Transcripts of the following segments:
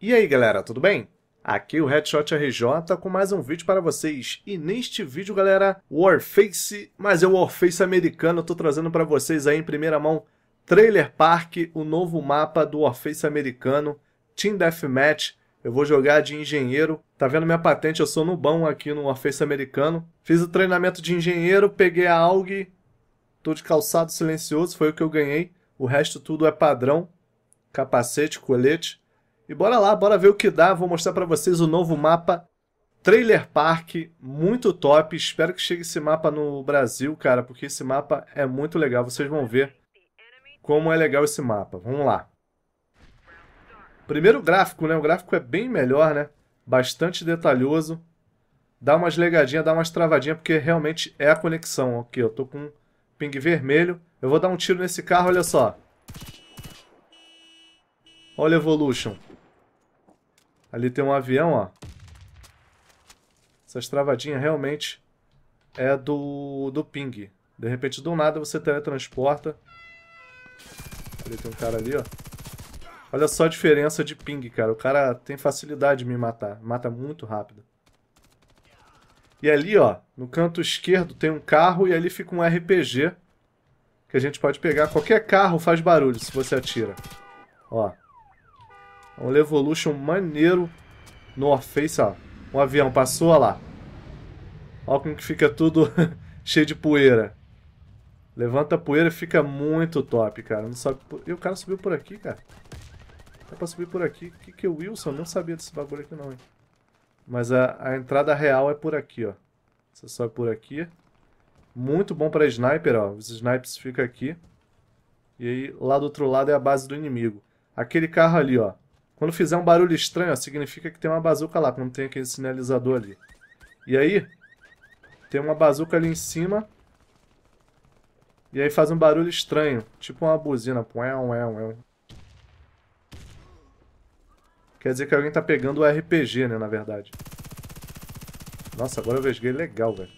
E aí galera, tudo bem? Aqui é o Headshot RJ com mais um vídeo para vocês. E neste vídeo, galera, Warface, mas é o Warface americano. Eu tô trazendo para vocês aí em primeira mão Trailer Park, o novo mapa do Warface americano, Team Deathmatch. Eu vou jogar de engenheiro. Tá vendo minha patente? Eu sou nubão aqui no Warface americano. Fiz o treinamento de engenheiro, peguei a AUG, tô de calçado silencioso, foi o que eu ganhei. O resto tudo é padrão, capacete, colete. E bora lá, bora ver o que dá. Vou mostrar pra vocês o novo mapa Trailer Park, muito top. Espero que chegue esse mapa no Brasil, cara, porque esse mapa é muito legal. Vocês vão ver como é legal esse mapa. Vamos lá. Primeiro o gráfico, né? O gráfico é bem melhor, né? Bastante detalhoso. Dá umas legadinhas, dá umas travadinhas, porque realmente é a conexão. Aqui, eu tô com um ping vermelho. Eu vou dar um tiro nesse carro, olha só. Olha o Evolution. Ali tem um avião, ó. Essas travadinhas realmente é do ping. De repente, do nada, você teletransporta. Ali tem um cara ali, ó. Olha só a diferença de ping, cara. O cara tem facilidade de me matar. Mata muito rápido. E ali, ó, no canto esquerdo tem um carro e ali fica um RPG. Que a gente pode pegar. Qualquer carro faz barulho se você atira. Ó. Um Evolution maneiro no Warface, ó. Um avião passou, ó lá. Ó como que fica tudo cheio de poeira. Levanta a poeira e fica muito top, cara. Não sobe por... E o cara subiu por aqui, cara. Dá pra subir por aqui. O que é o Wilson? Eu não sabia desse bagulho aqui não, hein. Mas a entrada real é por aqui, ó. Você sobe por aqui. Muito bom pra sniper, ó. Os snipers ficam aqui. E aí, lá do outro lado é a base do inimigo. Aquele carro ali, ó. Quando fizer um barulho estranho, ó, significa que tem uma bazuca lá, quando tem aquele sinalizador ali. E aí, tem uma bazuca ali em cima. E aí faz um barulho estranho, tipo uma buzina. Quer dizer que alguém tá pegando o RPG, né, na verdade. Nossa, agora eu vesguei legal, velho.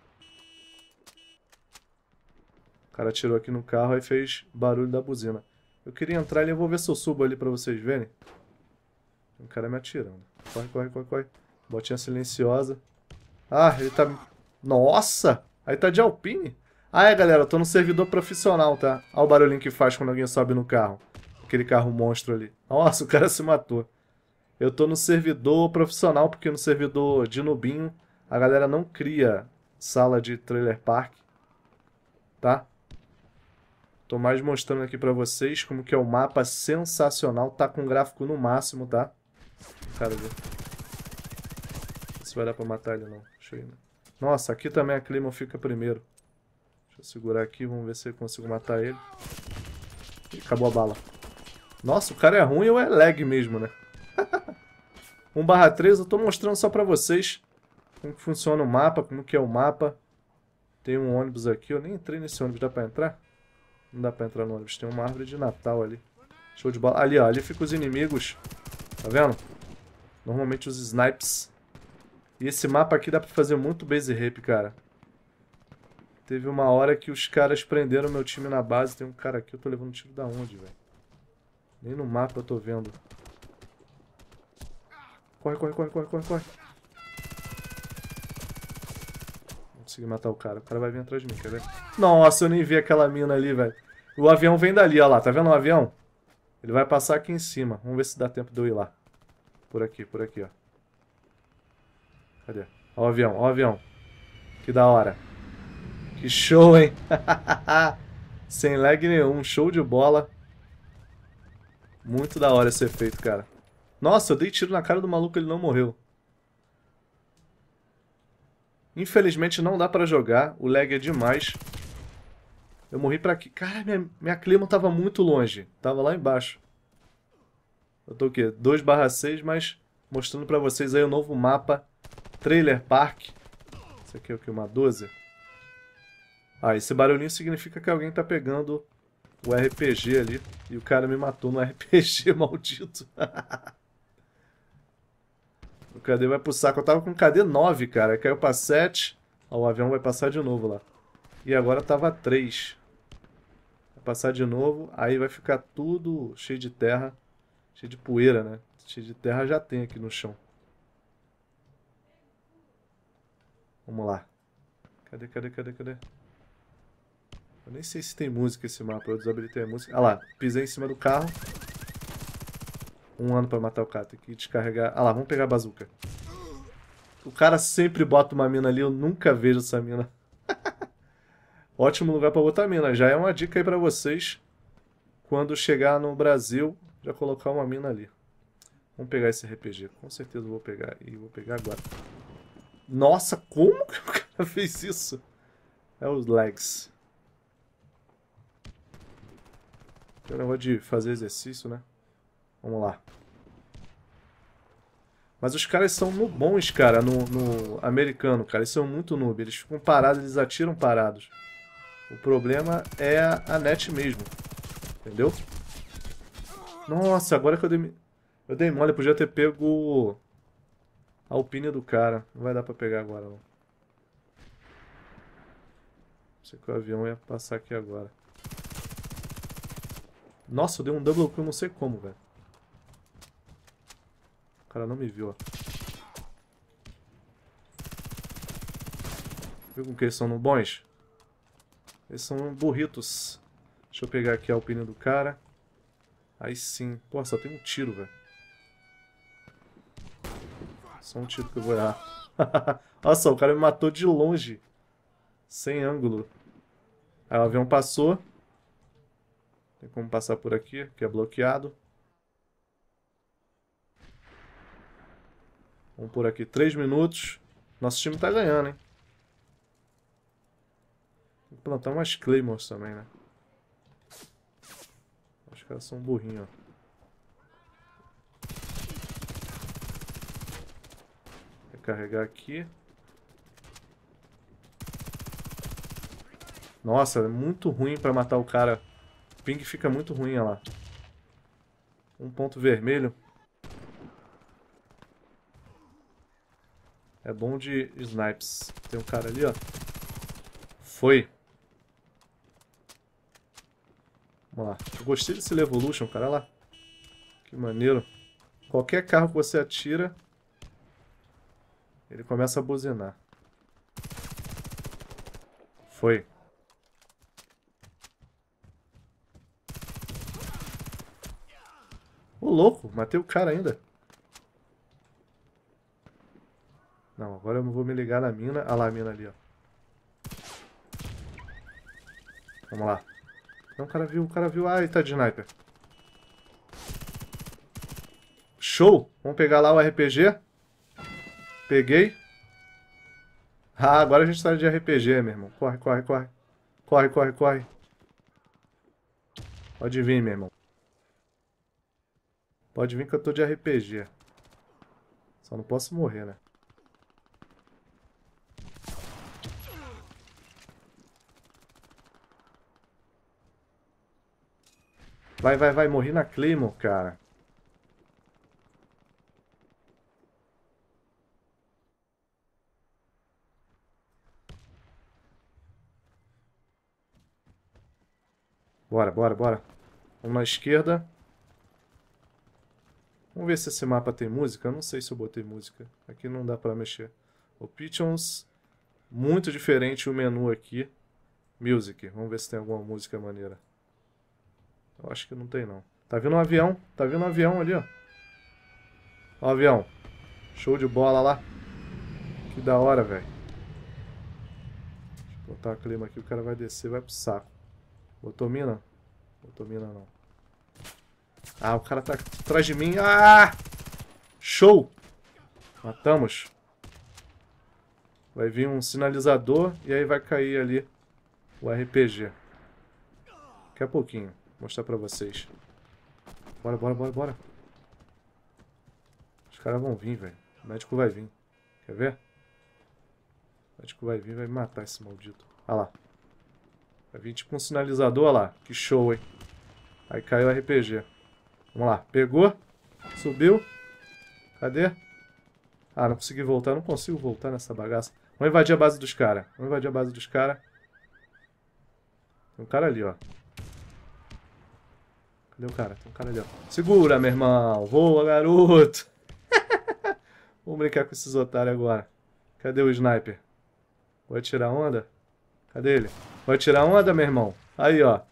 O cara atirou aqui no carro e fez barulho da buzina. Eu queria entrar ali, eu vou ver se eu subo ali pra vocês verem. Tem um cara me atirando. Corre, corre, corre, corre. Botinha silenciosa. Ah, ele tá... Nossa! Aí tá de Alpine. Ah, é, galera, eu tô no servidor profissional, tá? Olha o barulhinho que faz quando alguém sobe no carro. Aquele carro monstro ali. Nossa, o cara se matou. Eu tô no servidor profissional, porque no servidor de nubinho a galera não cria sala de trailer park, tá? Tô mais mostrando aqui pra vocês como que é o mapa sensacional. Tá com gráfico no máximo, tá? Cara, ver. Não sei se vai dar pra matar ele, não. Deixa eu ir, né? Nossa, aqui também a Claymore fica primeiro. Deixa eu segurar aqui, vamos ver se eu consigo matar ele. Ih, acabou a bala. Nossa, o cara é ruim ou é lag mesmo, né? 1/3 eu tô mostrando só pra vocês como que funciona o mapa, como que é o mapa. Tem um ônibus aqui, eu nem entrei nesse ônibus, dá pra entrar? Não dá pra entrar no ônibus, tem uma árvore de Natal ali. Show de bola. Ali, ó, ali ficam os inimigos. Tá vendo? Normalmente os snipes. E esse mapa aqui dá pra fazer muito base rap, cara. Teve uma hora que os caras prenderam meu time na base. Tem um cara aqui, eu tô levando tiro da onde, velho? Nem no mapa eu tô vendo. Corre, corre, corre, corre, corre, corre. Não consegui matar o cara vai vir atrás de mim, quer ver? Nossa, eu nem vi aquela mina ali, velho. O avião vem dali, ó lá, tá vendo o avião? Ele vai passar aqui em cima. Vamos ver se dá tempo de eu ir lá. Por aqui, ó. Cadê? Ó o avião, ó o avião. Que da hora. Que show, hein? Sem lag nenhum, show de bola. Muito da hora esse efeito, cara. Nossa, eu dei tiro na cara do maluco, ele não morreu. Infelizmente não dá pra jogar, o lag é demais. Eu morri pra aqui. Cara, minha Claymore tava muito longe. Tava lá embaixo. Eu tô o quê? 2/6, mas mostrando pra vocês aí o novo mapa Trailer Park. Isso aqui é o que? Uma 12? Ah, esse barulhinho significa que alguém tá pegando o RPG ali. E o cara me matou no RPG, maldito. O KD vai pro saco. Eu tava com KD 9, cara. Caiu pra 7. Ó, o avião vai passar de novo lá. E agora tava 3. Vai passar de novo. Aí vai ficar tudo cheio de terra. Cheio de poeira, né? Cheio de terra já tem aqui no chão. Vamos lá. Cadê? Eu nem sei se tem música esse mapa. Eu desabilitei a música. Ah lá, pisei em cima do carro. 1 ano pra matar o cara. Tem que descarregar. Ah lá, vamos pegar a bazuca. O cara sempre bota uma mina ali. Eu nunca vejo essa mina. Ótimo lugar pra botar mina. Já é uma dica aí pra vocês. Quando chegar no Brasil, já colocar uma mina ali. Vamos pegar esse RPG. Com certeza eu vou pegar. E vou pegar agora. Nossa, como que o cara fez isso? É os lags. Tem o negócio de fazer exercício, né? Vamos lá. Mas os caras são bons, cara, no americano, cara. Eles são muito noob. Eles ficam parados, eles atiram parados. O problema é a net mesmo. Entendeu? Nossa, agora que eu dei mole. Eu podia ter pego a alpine do cara. Não vai dar pra pegar agora, não. Sei que o avião ia passar aqui agora. Nossa, eu dei um double kill, não sei como, velho. O cara não me viu, ó. Viu como que eles são no bons? Eles são burritos. Deixa eu pegar aqui a alpine do cara. Aí sim. Pô, só tem um tiro, velho. Só um tiro que eu vou errar. Nossa, o cara me matou de longe. Sem ângulo. Aí o avião passou. Tem como passar por aqui, que é bloqueado. Vamos por aqui 3 minutos. Nosso time tá ganhando, hein? Tem que plantar umas Claymores também, né? Os caras são burrinhos, ó. Recarregar aqui. Nossa, é muito ruim pra matar o cara. O ping fica muito ruim, olha lá. Um ponto vermelho. É bom de snipes. Tem um cara ali, ó. Foi. Vamos lá. Eu gostei desse Levolution, cara. Olha lá. Que maneiro. Qualquer carro que você atira, ele começa a buzinar. Foi. Ô, louco. Matei o cara ainda. Não, agora eu não vou me ligar na mina. Ah lá, a mina ali, ó. Vamos lá. Não, o cara viu, o cara viu. Ah, ele tá de sniper. Show! Vamos pegar lá o RPG. Peguei. Ah, agora a gente tá de RPG, meu irmão. Corre, corre, corre. Corre, corre, corre. Pode vir, meu irmão. Pode vir que eu tô de RPG. Só não posso morrer, né? Vai, vai, vai. Morri na Claymore, cara. Bora, bora, bora. Vamos na esquerda. Vamos ver se esse mapa tem música. Eu não sei se eu botei música. Aqui não dá pra mexer. Options. Muito diferente o menu aqui. Music. Vamos ver se tem alguma música maneira. Eu acho que não tem, não. Tá vindo um avião. Tá vindo um avião ali, ó. Ó o avião. Show de bola lá. Que da hora, velho. Deixa eu botar o clima aqui. O cara vai descer, vai pro saco. Botou mina? Botou mina, não. Ah, o cara tá atrás de mim. Ah! Show! Matamos. Vai vir um sinalizador e aí vai cair ali o RPG. Daqui a pouquinho. Vou mostrar pra vocês. Bora, bora, bora, bora. Os caras vão vir, velho. O médico vai vir. Quer ver? O médico vai vir e vai matar esse maldito. Olha lá. Vai vir tipo um sinalizador, olha lá. Que show, hein? Aí caiu o RPG. Vamos lá. Pegou. Subiu. Cadê? Ah, não consegui voltar. Eu não consigo voltar nessa bagaça. Vamos invadir a base dos caras. Vamos invadir a base dos caras. Tem um cara ali, ó. Cadê o cara? Tem um cara ali, ó. Segura, meu irmão. Voa, garoto. Vamos brincar com esses otários agora. Cadê o sniper? Vai tirar onda? Cadê ele? Vai tirar onda, meu irmão? Aí, ó.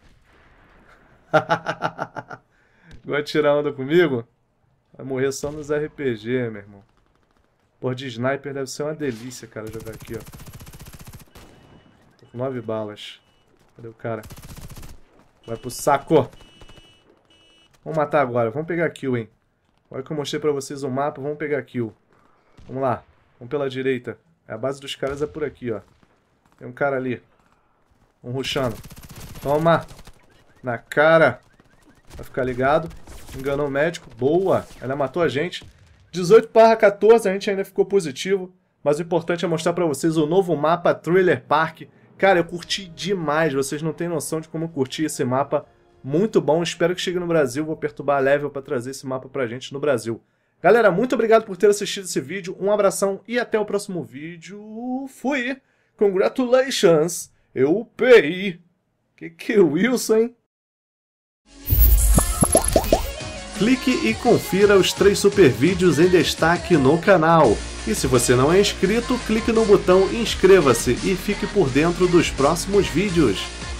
Vai tirar onda comigo? Vai morrer só nos RPG, meu irmão. Por de sniper deve ser uma delícia, cara, jogar aqui, ó. Tô com 9 balas. Cadê o cara? Vai pro saco! Vamos matar agora. Vamos pegar kill, hein? Olha que eu mostrei pra vocês o mapa. Vamos pegar kill. Vamos lá. Vamos pela direita. A base dos caras é por aqui, ó. Tem um cara ali. Um rushando. Toma! Na cara! Vai ficar ligado. Enganou o médico. Boa! Ela matou a gente. 18/14, a gente ainda ficou positivo. Mas o importante é mostrar pra vocês o novo mapa Thriller Park. Cara, eu curti demais. Vocês não têm noção de como eu curti esse mapa. Muito bom. Espero que chegue no Brasil. Vou perturbar a Level pra trazer esse mapa pra gente no Brasil. Galera, muito obrigado por ter assistido esse vídeo. Um abração e até o próximo vídeo. Fui! Congratulations! Eu upei! Que Wilson, hein? Clique e confira os 3 super vídeos em destaque no canal. E se você não é inscrito, clique no botão inscreva-se e fique por dentro dos próximos vídeos.